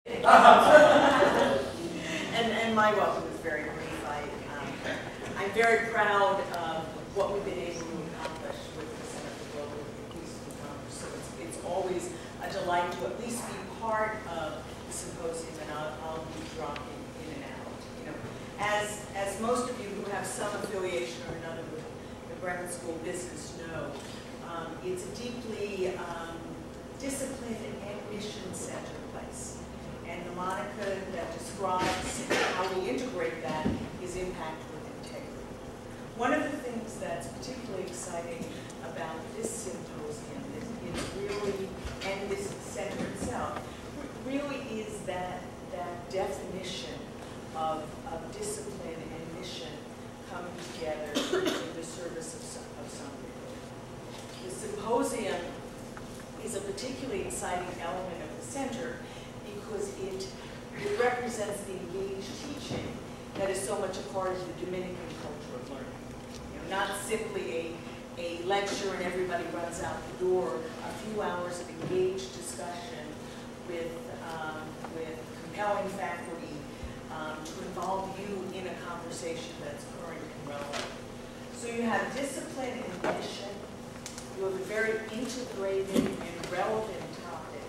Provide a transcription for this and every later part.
And my welcome is very brief. I'm very proud of what we've been able to accomplish with the Center for Global Peace and Commerce. So it's always a delight to at least be part of the symposium, and I'll be dropping in and out. You know, as most of you who have some affiliation or another with the Graduate School business know, it's a deeply disciplined and mission-centered place. And the moniker that describes how we integrate that is impact with integrity. One of the things that's particularly exciting about this symposium is really, and this center itself, really is that definition of discipline and mission coming together in the service of something. The symposium is a particularly exciting element of the center because it represents the engaged teaching that is so much a part of the Dominican culture of learning. You know, not simply a lecture and everybody runs out the door, a few hours of engaged discussion with compelling faculty to involve you in a conversation that's current and relevant. So you have discipline and mission. You have a very integrated and relevant topic.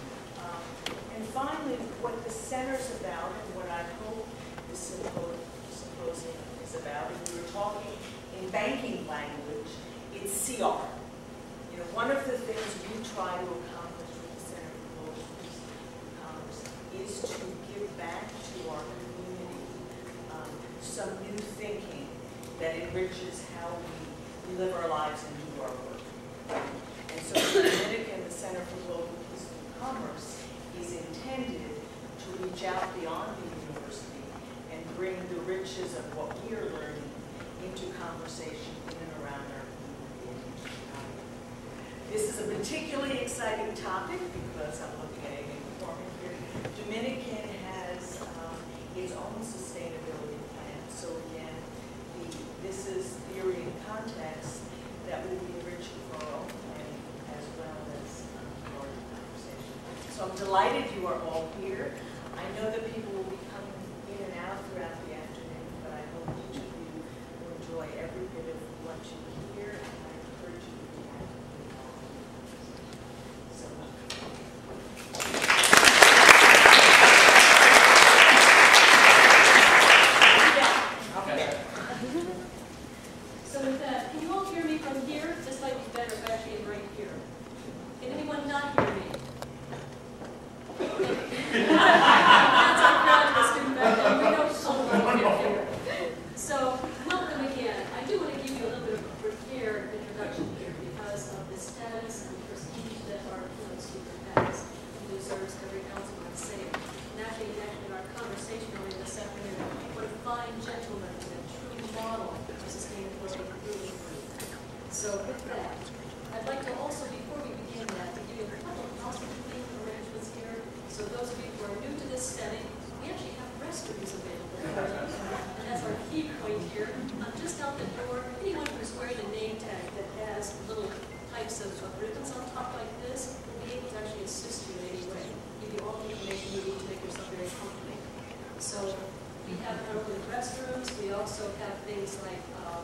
And finally, what the center's about and what I hope the symposium is about, and we were talking in banking language, it's CR. You know, one of the things we try to accomplish with the Center for Global Peace and Commerce is to give back to our community some new thinking that enriches how we live our lives and do our work. And so the Dominican, the Center for Global Peace and Commerce, is intended to reach out beyond the university and bring the riches of what we are learning into conversation in and around our community. This is a particularly exciting topic because I'm looking at Amy McCormick here. Dominican has its own sustainability plan. So again, this is theory and context that will be enriching for our own planning as well as for the conversation. So I'm delighted you are all here. I know that people will be coming in and out throughout the afternoon, but I hope each of you will enjoy every bit of what you hear, and I encourage you to be actively involved. So So with that, can you all hear me from here? This might be better if I actually am right here. Can anyone not hear me? That's our graduate student back then. We know someone here. So welcome again. I do want to give you a little bit of a prepared introduction here because of the status and prestige that our keynote speaker has. He deserves every ounce of my saying. And actually, in our conversation earlier this afternoon, what a fine gentleman and a true model of sustainability really. So with that, I'd like to also, before we begin that, to give you a couple of housekeeping arrangements here. So those of you who are new to this setting, we actually have restrooms available. And that's our key point here. Just out the door, anyone who's wearing a name tag that has little types of ribbons on top like this will be able to actually assist you in any way, give you all the information you need to make yourself very comfortable. So we have not only restrooms, we also have things like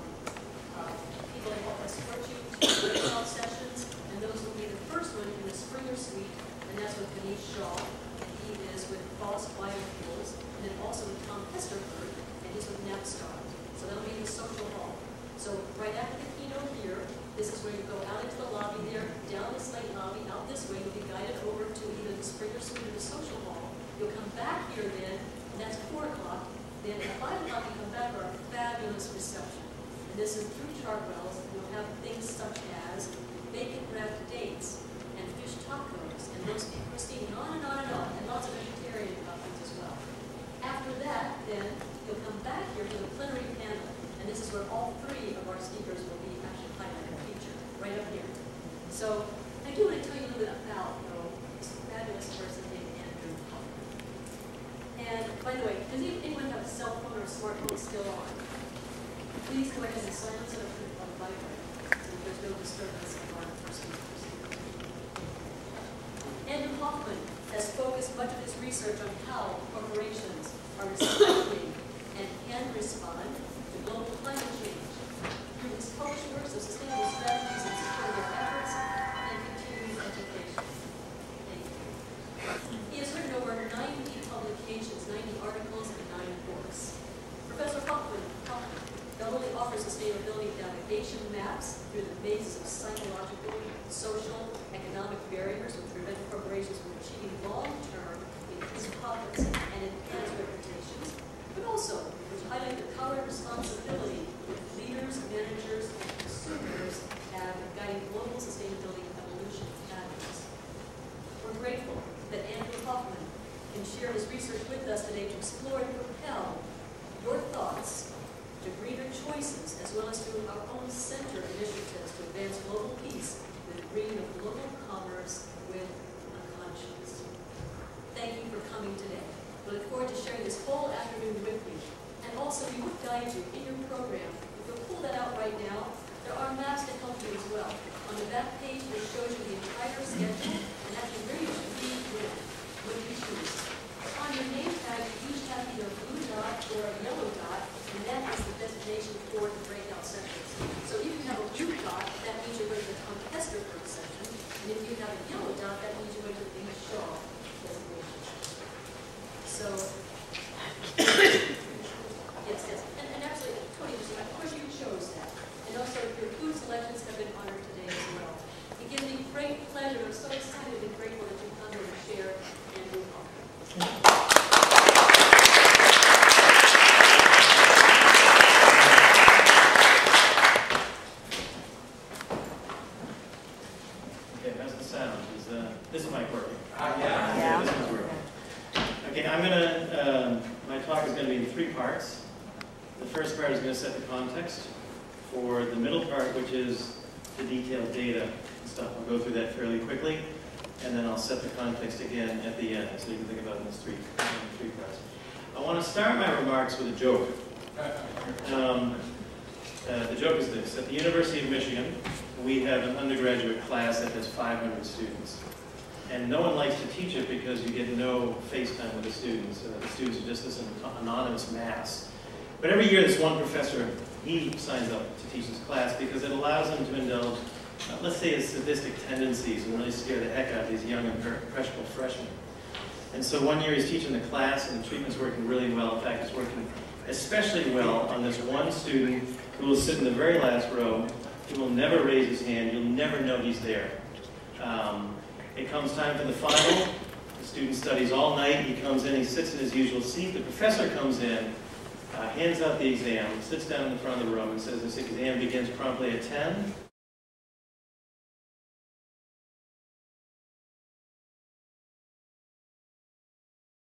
people that help escort you to breakout sessions, and those will be the first one in the Springer Suite, and that's with Denise Shaw, and he is with False Biofuels, and then also with Tom Hesterberg, and he's with Napstar. So that'll be in the social hall. So right after the keynote here, this is where you go out into the lobby there, down this light lobby, out this way, you'll be guided over to either the Springer Suite or the social hall. You'll come back here then, and that's 4 o'clock. Then at 5 o'clock you come back for our fabulous reception. And this is through Chartwell's, and you'll have things such as bacon wrapped dates and fish tacos and roast beef crostini, and on, and lots of vegetarian options as well. After that, then, you'll come back here to the plenary panel, and this is where all 3 of our speakers will be actually highlighted and featured, right up here. So, I do want to tell you a little bit about, this fabulous person named Andrew Hoffman. And, by the way, does anyone have a cell phone or a smartphone still on? Please go ahead and silence it or put it on vibrate so there's no disturbance of our speakers. Andrew Hoffman has focused much of his research on how corporations are responding and can respond to global climate change through his published works of sustainable strategies and supporting their efforts and continuing education. Thank you. He has written over 90 publications, 90 articles, and 9 books. Professor Hoffman not only offers sustainability navigation maps through the mazes of psychological, social, economic barriers which prevent corporations from achieving long-term increased profits and enhanced reputations, but also which highlight the power and responsibility that leaders, managers, and consumers have in guiding global sustainability evolution patterns. We're grateful that Andrew Hoffman can share his research with us today to explore and propel your thoughts to greener choices, as well as to our own center initiatives to advance global peace with the green of global commerce with a conscience. Thank you for coming today. We look forward to sharing this whole afternoon with you. And also, we would guide you in your program. If you'll pull that out right now, there are maps to help you as well. On the back page, it shows you the entire schedule and actually where you should be when you choose. On your name tag, you each have either a blue dot or a yellow dot, and that is the designation for the breakout sessions. So if you have a blue dot, that means you're going to the Tom Hesterberg session, and if you have a yellow dot, that means you're going to the Big Shaw designation. So, yes, and absolutely, Tony, of course you chose that. And also your food selections have been honored today as well. It gives me great pleasure. I'm so excited and grateful that you come here to share Andrew Hoffman. This mic working? Yeah. This one's working. Okay, my talk is going to be in 3 parts. The first part is going to set the context for the middle part, which is the detailed data and stuff. I'll go through that fairly quickly, and then I'll set the context again at the end, so you can think about it in these 3 parts. I want to start my remarks with a joke. The joke is this. At the University of Michigan, we have an undergraduate class that has 500 students. And no one likes to teach it because you get no face time with the students. The students are just this anonymous mass. But every year, this one professor, he signs up to teach this class because it allows him to indulge, let's say, his sadistic tendencies and really scare the heck out of these young, impressionable freshmen. And so one year, he's teaching the class, and the treatment's working really well. In fact, it's working especially well on this one student who will sit in the very last row. He will never raise his hand. You'll never know he's there. It comes time for the final. The student studies all night. He comes in, he sits in his usual seat. The professor comes in, hands out the exam, sits down in the front of the room and says this exam begins promptly at 10.